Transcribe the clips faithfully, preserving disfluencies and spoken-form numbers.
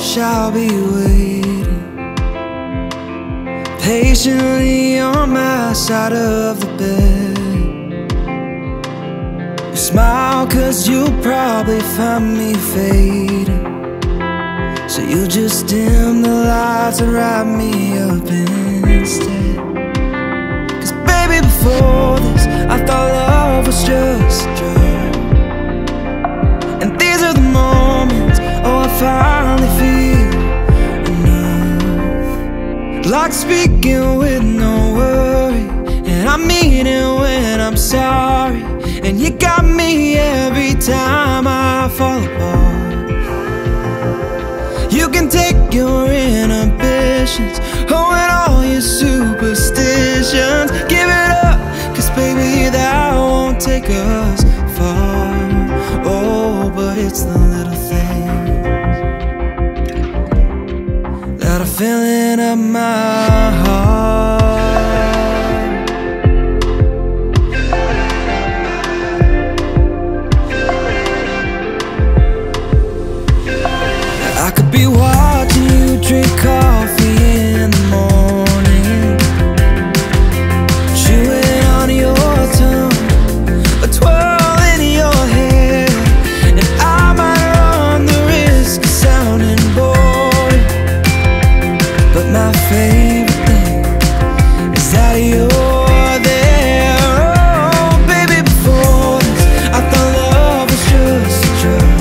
wish I'll be waiting patiently on my side of the bed. You smile cause you'll probably find me fading, so you just dim the lights and wrap me up instead. Cause baby, before this I thought love was just a drug, and these are the moments, oh, I finally feel enough. Like speaking with no worry, and I mean it when I'm sorry. And you got me every time I fall apart. You can take your inhibitions, oh, and all your superstitions. Give it up, cause baby, that won't take us far. Oh, but it's the little things that are filling up my heart. I could be watching you drink coffee in the morning, chewing on your tongue, a twirl in your hair, and I might run the risk of sounding boring, but my favorite thing is that you're there. Oh, baby, before this I thought love was just a drug.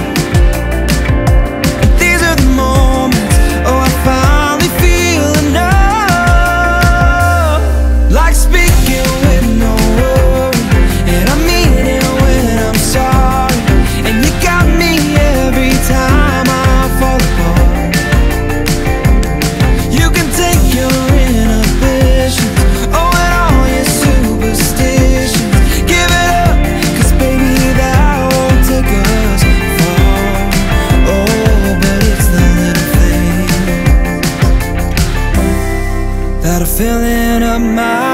That are filling up my